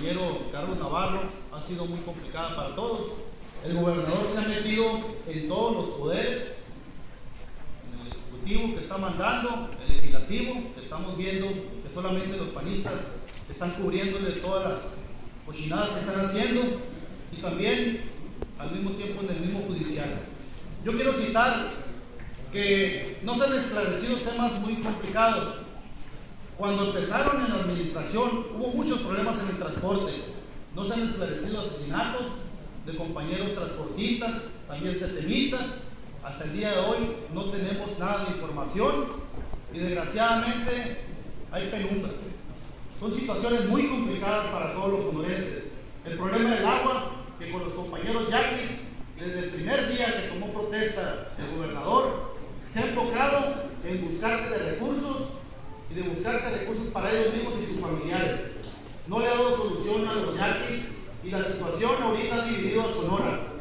compañero Carlos Navarro ha sido muy complicada para todos. El gobernador se ha metido en todos los poderes, en el ejecutivo que está mandando, el legislativo, que estamos viendo que solamente los panistas están cubriéndole todas las cochinadas que están haciendo, y también al mismo tiempo en el mismo judicial. Yo quiero citar que no se han esclarecido temas muy complicados. Cuando empezaron en la administración hubo muchos problemas en el transporte. No se han esclarecido asesinatos de compañeros transportistas, también setemistas. Hasta el día de hoy no tenemos nada de información y desgraciadamente hay penumbra. Son situaciones muy complicadas para todos los sonorenses. El problema del agua, que con los compañeros yaquis, desde el primer día que tomó protesta el gobernador, se ha enfocado en buscarse de recursos y de buscarse recursos para ellos mismos y sus familiares. No le ha dado solución a los yaquis y la situación ahorita ha dividido a Sonora.